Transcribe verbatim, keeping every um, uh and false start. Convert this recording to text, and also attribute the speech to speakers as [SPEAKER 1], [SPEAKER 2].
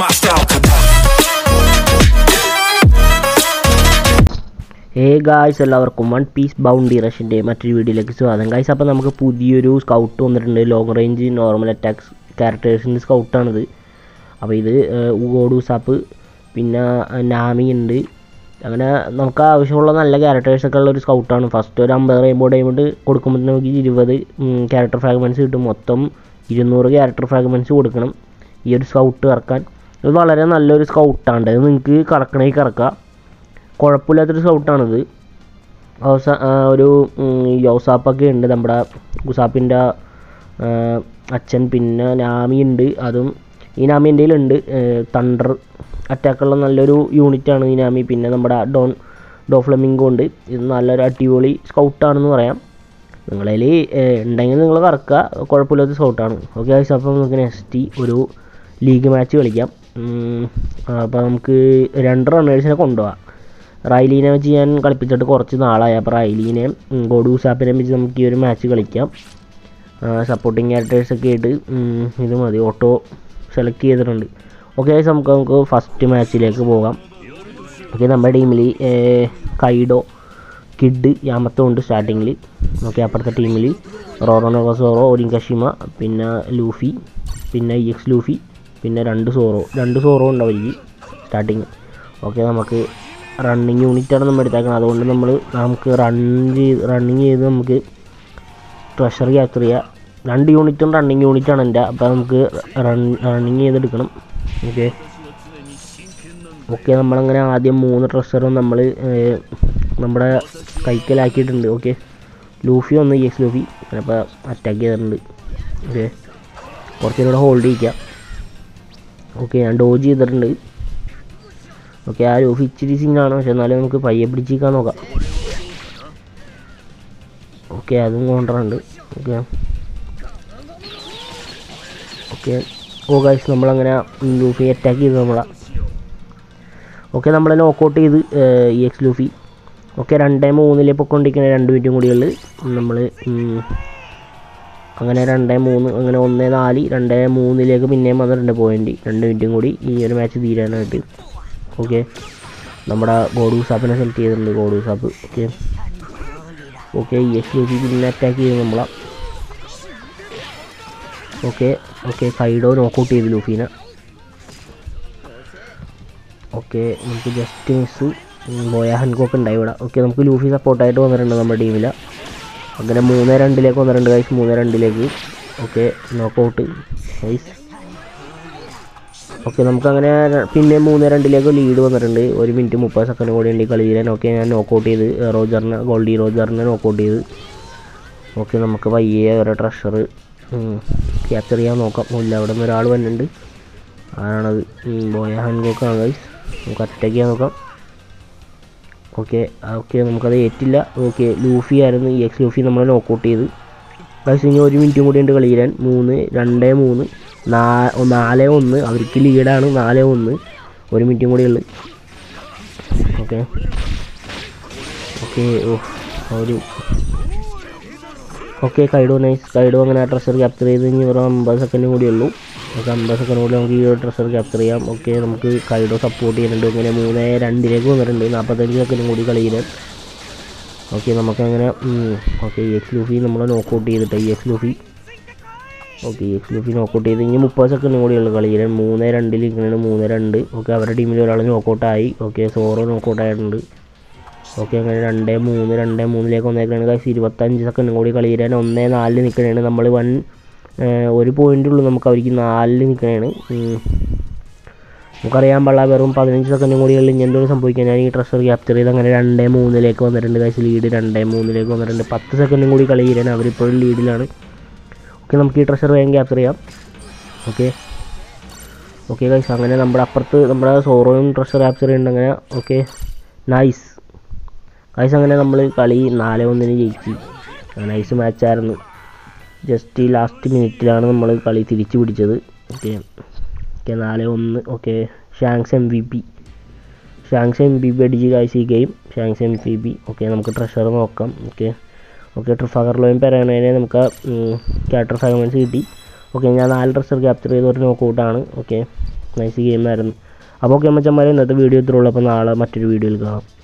[SPEAKER 1] Hey guys, എല്ലാവർക്കും one piece bounty റഷിൻ്റെ മറ്റൊരു വീഡിയോയിലേക്ക് സ്വാഗതം. ഗൈസ്, അപ്പോൾ നമുക്ക് പുതിയൊരു സ്കൗട്ട് വന്നിട്ടുണ്ട്. ലോങ് റേഞ്ച് നോർമൽ അറ്റാക്സ് ക്യാരക്ടേഴ്സിൻ്റെ സ്കൗട്ടാണിത്. അപ്പോൾ ഇത് ഉഗോഡ് ഉസാപ്പ് പിന്നെ നാമി ഉണ്ട്. അങ്ങനെ നമുക്ക് ആവശ്യമുള്ള നല്ല ക്യാരക്ടേഴ്സൊക്കെ ഉള്ള ഒരു സ്കൗട്ടാണ്. ഫസ്റ്റ് ഒരു അമ്പത് റെയിൻബോ ഡയമണ്ട് കൊടുക്കുമ്പോൾ നമുക്ക് ഇരുപത് ക്യാരക്ടർ ഫ്രാഗ്മെൻറ്റ്സ് കിട്ടും. മൊത്തം ഇരുന്നൂറ് ക്യാരക്ടർ ഫ്രാഗ്മെൻറ്റ്സ് കൊടുക്കണം ഈ ഒരു സ്കൗട്ട് കറക്കാൻ. ഇത് വളരെ നല്ലൊരു സ്കൗട്ടാണ്. ഇത് നിങ്ങൾക്ക് കറക്കണമെങ്കിൽ കറക്കാം, കുഴപ്പമില്ലാത്തൊരു സ്കൗട്ടാണിത്. ഔസാ ഒരു യൗസാപ്പൊക്കെ ഉണ്ട്, നമ്മുടെ ഗുസാപ്പിൻ്റെ അച്ഛൻ. പിന്നെ നാമി ഉണ്ട്, അതും ഈ നാമി എൻ്റെ കയ്യിലുണ്ട്. തണ്ടർ അറ്റാക്കുള്ള നല്ലൊരു യൂണിറ്റാണ് ഈ നാമി. പിന്നെ നമ്മുടെ ഡോൺ ഡോഫ്ലമിംഗോ ഉണ്ട്. ഇത് നല്ലൊരു അടിപൊളി സ്കൗട്ടാണെന്ന് പറയാം. നിങ്ങളതിൽ ഉണ്ടെങ്കിൽ നിങ്ങൾ കറക്കുക, കുഴപ്പമില്ലാത്ത സ്കൗട്ടാണ്. ഓക്കെ ഗൈസ്, അപ്പോൾ നമുക്ക് നെക്സ്റ്റ് ഒരു ലീഗ് മാച്ച് കളിക്കാം. അപ്പോൾ നമുക്ക് രണ്ട് റണ്ണേഴ്സിനെ കൊണ്ടുപോകാം. റൈലീനെ വെച്ച് ഞാൻ കളിപ്പിച്ചിട്ട് കുറച്ച് നാളായി. അപ്പോൾ റൈലീനെ ഗോഡ് ഉസാപ്പിനെ വെച്ച് നമുക്ക് ഈ ഒരു മാച്ച് കളിക്കാം. സപ്പോർട്ടിങ് ക്യാരക്ടേഴ്സൊക്കെ ആയിട്ട് ഇത് മതി. ഓട്ടോ സെലക്ട് ചെയ്തിട്ടുണ്ട്. ഓക്കെ, നമുക്ക് നമുക്ക് ഫസ്റ്റ് മാച്ചിലേക്ക് പോകാം. ഓക്കെ, നമ്മുടെ ടീമിൽ കൈഡോ, കിഡ്, യാമത്തോ ഉണ്ട് സ്റ്റാർട്ടിങ്ങിൽ. ഓക്കെ, അപ്പുറത്തെ ടീമിൽ റോറോനോസോറോ, ഒരിങ്കഷിമ, പിന്നെ ലൂഫി, പിന്നെ ഇ എക്സ് ലൂഫി, പിന്നെ രണ്ട് സോറോ രണ്ട് സോറോ ഉണ്ട് അവർക്ക് സ്റ്റാർട്ടിങ്. ഓക്കെ, നമുക്ക് റണ്ണിങ് യൂണിറ്റാണ് നമ്മൾ എടുത്തേക്കുന്നത്. അതുകൊണ്ട് നമ്മൾ നമുക്ക് റൺ ചെയ്ത് റണ്ണിങ് ചെയ്ത് നമുക്ക് ട്രഷർ ക്യാപ്ചർ ചെയ്യാം. രണ്ട് യൂണിറ്റും റണ്ണിങ് യൂണിറ്റാണ് എൻ്റെ. അപ്പോൾ നമുക്ക് റൺ റണ്ണിങ് ചെയ്തെടുക്കണം. ഓക്കെ ഓക്കെ നമ്മളങ്ങനെ ആദ്യം മൂന്ന് ട്രഷറും നമ്മൾ നമ്മുടെ കൈക്കലാക്കിയിട്ടുണ്ട്. ഓക്കെ, ലൂഫി ഒന്ന് ഇ എക്സ് ലൂഫി അപ്പോൾ അറ്റാക്ക് ചെയ്തിട്ടുണ്ട്. ഓക്കെ, കുറച്ചും കൂടെ ഹോൾഡ് ചെയ്യിക്കാം. ഓക്കെ, ഞാൻ ഡോജ് ചെയ്തിട്ടുണ്ട്. ഓക്കെ, ആ ലൂഫി ഇച്ചിരി സീനാണ്, പക്ഷെ എന്നാലും നമുക്ക് പയ്യെ പിടിച്ചിരിക്കാൻ നോക്കാം. ഓക്കെ, അതും കോൺട്രുണ്ട്. ഓക്കെ ഓക്കെ ഓ ഗൈസ്, നമ്മളങ്ങനെ ലൂഫി അറ്റാക്ക് ചെയ്ത് നമ്മളെ. ഓക്കെ, നമ്മളെ നോക്കൗട്ട് ചെയ്ത് ഇ എക്സ് ലൂഫി. ഓക്കെ, രണ്ടേ മൂന്നിലെ പൊക്കൊണ്ടിരിക്കുന്ന രണ്ട് മിനിറ്റും കൂടിയുള്ളു നമ്മൾ. അങ്ങനെ രണ്ടേ മൂന്ന് അങ്ങനെ ഒന്ന് നാല് രണ്ടേ മൂന്നിലേക്ക് പിന്നെയും വന്നിട്ടുണ്ട് പോയിൻ്റ്. രണ്ട് മിനിറ്റും കൂടി ഈ ഒരു മാച്ച് തീരാനായിട്ട്. ഓക്കെ, നമ്മുടെ ഗോഡ് ഉസാപ്പിനെ സെലക്ട് ചെയ്തിട്ടുണ്ട്. God Usopp. Okay okay E X Luffy പിന്നെ അറ്റാക്ക് ചെയ്ത് നമ്മളെ. ഓക്കെ ഓക്കെ കൈഡോ നോക്കൗട്ട് ചെയ്ത് ലൂഫീനെ. ഓക്കെ, നമുക്ക് ജസ്റ്റ് മിസ് ബോയ ഹൻകോക്ക് ഉണ്ടായി ഇവിടെ. ഓക്കെ, നമുക്ക് ലൂഫി സപ്പോർട്ടായിട്ട് വന്നിട്ടുണ്ട് നമ്മുടെ ടീമിൽ. അങ്ങനെ മൂന്ന് രണ്ടിലേക്ക് വന്നിട്ടുണ്ട് ഗൈസ്, മൂന്ന് രണ്ടിലേക്ക്. Okay, knockout guys. ഓക്കെ, നമുക്കങ്ങനെ പിന്നെ മൂന്ന് രണ്ടിലേക്ക് ലീഡ് വന്നിട്ടുണ്ട്. ഒരു മിനിറ്റ് മുപ്പത് സെക്കൻഡ് കൂടി ഉണ്ട് കളി തീരാൻ. ഓക്കെ, ഞാൻ നോക്കൗട്ട് ചെയ്ത് റോജറിനെ ഗോൾഡി റോജറിനെ നോക്കൗട്ട് ചെയ്ത്. ഓക്കെ, നമുക്ക് പയ്യെ ഒരു ട്രഷർ ക്യാപ്ചർ ചെയ്യാൻ നോക്കാം. ഇല്ല, അവിടെ നിന്ന് ഒരാൾ വന്നിട്ടുണ്ട്. ആരാണത്? ബോയ ഹാൻകോക്കാണ് ഗൈസ്. നമുക്ക് അറ്റാക്ക് ചെയ്യാൻ നോക്കാം. ഓക്കെ ഓക്കെ നമുക്കത് ഏറ്റില്ല. ഓക്കെ, ലൂഫി ആയിരുന്നു ഇ എക്സ് ലൂഫി നമ്മളെ നോക്കൗട്ട് ചെയ്ത് ഗൈസ്. ഇനി ഒരു മിനിറ്റും കൂടി ഉണ്ട് കളി തീരാൻ. മൂന്ന് രണ്ടേ മൂന്ന് നാ നാല് ഒന്ന് അവർക്ക് ലീഡാണ്. നാല് ഒന്ന് ഒരു മിനിറ്റും കൂടി ഉള്ളു. ഓക്കെ ഓക്കെ ഓ ഒരു ഓക്കെ കൈഡോ നൈസ്. കൈഡോ അങ്ങനെ ട്രഷർ ക്യാപ്ചർ ചെയ്ത് ഇനി വെറും അമ്പത് സെക്കൻഡും കൂടി ഉള്ളൂ. ഓക്കെ, അമ്പത് സെക്കൻഡ് കൂടി നമുക്ക് ഈ ട്രഷർ ക്യാപ്ചർ ചെയ്യാം. ഓക്കെ, നമുക്ക് കൈഡോ സപ്പോർട്ട് ചെയ്യുന്നുണ്ട്. ഇങ്ങനെ മൂന്ന് രണ്ടിലേക്ക് വന്നിട്ടുണ്ട്. നാൽപ്പത്തഞ്ച് സെക്കൻഡും കൂടി കളി തീരാൻ. ഓക്കെ, നമുക്കങ്ങനെ ഓക്കെ ഇ എക്സ് ലൂഫി നമ്മളെ നോക്കൗട്ട് ചെയ്തിട്ട് E X Luffy. Okay, E X Luffy knockout ചെയ്ത് ഇനി മുപ്പത് സെക്കൻഡും കൂടിയുള്ള കളി തീരാൻ. മൂന്ന് രണ്ടിൽ ഇരിക്കണേ മൂന്ന് രണ്ട്. ഓക്കെ, അവരുടെ ടീമിൽ ഒരാൾ നോക്കൗട്ടായി. ഓക്കെ, സോറോ നോക്കൗട്ടായിട്ടുണ്ട്. ഓക്കെ, അങ്ങനെ രണ്ടേ മൂന്ന് രണ്ടേ മൂന്നിലേക്ക് വന്നേക്കാണ് ഗൈസ്. ഇരുപത്തഞ്ച് സെക്കൻഡും കൂടി കളി തീരാൻ. ഒന്നേ നാലിൽ നിൽക്കണേണ് നമ്മൾ. വൺ ഒരു പോയിൻ്റ് ഉള്ളൂ നമുക്ക് അവർക്ക് നാലിൽ നിൽക്കണേണ്. നമുക്കറിയാൻ പാടില്ല, വെറും പതിനഞ്ച് സെക്കൻഡും കൂടിയുള്ള ഇനി എന്തോ സംഭവിക്കാൻ. ഞാൻ ഈ ട്രഷർ ക്യാപ്ചർ ചെയ്ത് അങ്ങനെ രണ്ടേ മൂന്നിലേക്ക് വന്നിട്ടുണ്ട് ഗൈസ്. ലീഡ് രണ്ടേ മൂന്നിലേക്ക് വന്നിട്ടുണ്ട്. പത്ത് സെക്കൻഡും കൂടി കളി തീരാൻ. അവരിപ്പോഴും ലീഡിലാണ്. ഓക്കെ, നമുക്ക് ഈ ട്രഷർ വേഗം ക്യാപ്ചർ ചെയ്യാം. ഓക്കെ ഓക്കെ ഗൈസ്, അങ്ങനെ നമ്മുടെ അപ്പുറത്ത് നമ്മുടെ സോറോയും ട്രഷർ ക്യാപ്ചർ ചെയ്യുന്നുണ്ട്. അങ്ങനെ ഓക്കെ നൈസ് ഗൈസ്. അങ്ങനെ നമ്മൾ കളി നാല് ഒന്നിന് ജയിച്ചു. നൈസ് മാച്ചായിരുന്നു. ജസ്റ്റ് ഈ ലാസ്റ്റ് മിനിറ്റിലാണ് നമ്മൾ കളി തിരിച്ചു പിടിച്ചത്. ഓക്കെ ഓക്കെ നാല് ഒന്ന്. Okay, Shanks M V P Shanks M V P അടിച്ച് ഗൈസ് ഈ game. Shanks M V P. Okay, നമുക്ക് ട്രഷർ നോക്കാം. ഓക്കെ ഓക്കെ ട്രിഫാഗർലോയും പെരാനേനെ നമുക്ക് ക്യാരക്ടർ ഫ്രാഗ്മെൻറ്റ്സ് കിട്ടി. ഓക്കെ, ഞാൻ നാല് ട്രഷർ ക്യാപ്ചർ ചെയ്ത ഒരു നോക്കൗട്ടാണ്. Okay nice ഗെയിമായിരുന്നു. അപ്പോൾ ഓക്കെ മച്ചന്മാരെ, ഇന്നത്തെ വീഡിയോ ഇത്രയുള്ളൂ. അപ്പോൾ നാളെ മറ്റൊരു വീഡിയോയിൽ കാണാം.